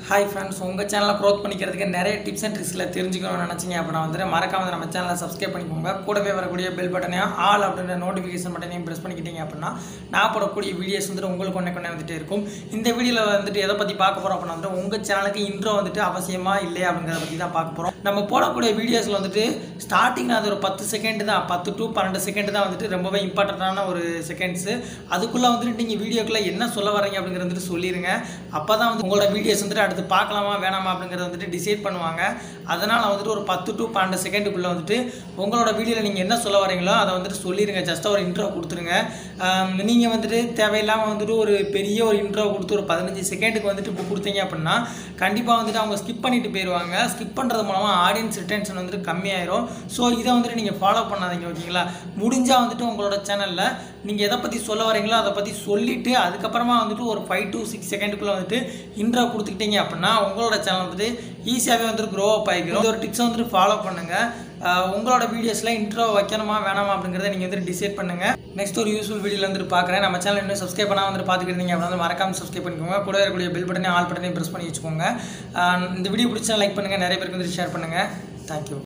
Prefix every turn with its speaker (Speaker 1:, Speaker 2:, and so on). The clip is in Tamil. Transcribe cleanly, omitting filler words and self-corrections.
Speaker 1: Hi friends, உங்கள் சேனலை க்ரோத் பண்ணிக்கிறதுக்கு நிறைய டிப்ஸ் அண்ட் ட்ரிக்ஸில் தெரிஞ்சுக்கணும்னு நினச்சிங்க அப்படின்னா வந்துட்டு மறக்காம நம்ம சேனலை சப்ஸ்கிரைப் பண்ணிக்கோங்க. கூடவே வரக்கூடிய பெல் பட்டனையும் ஆல் அப்படின்ற நோட்டிஃபிகேஷன் பட்டனையும் ப்ரெஸ் பண்ணிக்கிட்டீங்க அப்படின்னா நான் போடக்கூடிய வீடியோஸ் வந்துட்டு உங்களுக்கு ஒன்றே வந்துட்டே இருக்கும். இந்த வீடியோவில் வந்துட்டு எதை பற்றி பார்க்க போகிறோம் அப்படின்னா வந்துட்டு உங்கள் சேனலுக்கு இன்ட்ரோ வந்துட்டு அவசியமாக இல்லையா அப்படிங்கிறத பற்றி தான் பார்க்க போகிறோம். நம்ம போடக்கூடிய வீடியோஸில் வந்துட்டு ஸ்டார்டிங் அது ஒரு 10 செகண்ட் தான், 10 to 12 செகண்ட் தான் வந்துட்டு ரொம்பவே இம்பார்ட்டண்ட்டான ஒரு செகண்ட்ஸு. அதுக்குள்ளே வந்துட்டு நீங்கள் வீடியோக்குள்ளே என்ன சொல்ல வரீங்க அப்படிங்கிறது வந்துட்டு சொல்லிடுங்க. அப்போ தான் வந்து உங்களோட வீடியோஸ் வந்துட்டு அடுத்து பார்க்கலாமா வேணாமா அப்படிங்கிறத வந்துட்டு டிசைட் பண்ணுவாங்க. அதனால் வந்துட்டு ஒரு 10 to 12 செகண்டுக்குள்ளே வந்துட்டு உங்களோட வீடியோவில் நீங்கள் என்ன சொல்ல வரீங்களோ அதை வந்துட்டு சொல்லிடுங்க. ஜஸ்ட்டாக ஒரு இன்ட்ரோ கொடுத்துருங்க. நீங்கள் வந்துட்டு தேவையில்லாமல் வந்துட்டு ஒரு பெரிய ஒரு இன்ட்ரோ கொடுத்து ஒரு 15 செகண்டுக்கு வந்துட்டு இப்போ கொடுத்தீங்க அப்படின்னா கண்டிப்பாக வந்துட்டு அவங்க ஸ்கிப் பண்ணிட்டு போயிடுவாங்க. ஸ்கிப் பண்ணுறது மூலமாக ஆடியன்ஸ் ரிட்டென்ஷன் வந்துட்டு கம்மியாயிரும். ஸோ இதை வந்துட்டு நீங்கள் ஃபாலோ பண்ணாதீங்க, ஓகேங்களா? முடிஞ்சால் வந்துட்டு உங்களோட சேனலில் நீங்கள் எதை பற்றி சொல்ல வரீங்களோ அதை பற்றி சொல்லிவிட்டு அதுக்கப்புறமா வந்துட்டு ஒரு 5 to 6 செகண்டுக்குள்ளே வந்துட்டு இன்ட்ரோ கொடுத்துக்கிட்டீங்க அப்படின்னா உங்களோட சேனல் வந்துட்டு ஈஸியாகவே வந்துட்டு க்ரோ அப் ஆகிடும். இந்த ஒரு டிப்ஸை வந்துட்டு ஃபாலோ பண்ணுங்கள். உங்களோட வீடியோஸில் இன்ட்ரோ வைக்கணுமா வேணாமா அப்படிங்கிறத நீங்கள் வந்துட்டு டிசைட் பண்ணுங்கள். நெக்ஸ்ட் ஒரு யூஸ்ஃபுல் வீடியோவில் வந்துட்டு பார்க்குறேன். நம்ம சேனல் இன்னும் சப்ஸ்கிரைப் பண்ணால் வந்துட்டு பார்த்துக்கிட்டீங்க அப்படின்னா வந்து மறக்காமல் சப்ஸ்கிரைப் பண்ணிக்கோங்க. கூட இருக்கக்கூடிய பெல் பட்டனையும் ஆல் பட்டனையும் ப்ரெஸ் பண்ணி வச்சுக்கோங்க. இந்த வீடியோ பிடிச்சா லைக் பண்ணுங்கள், நிறைய பேருக்கு வந்துட்டு ஷேர் பண்ணுங்கள். தேங்க்யூ.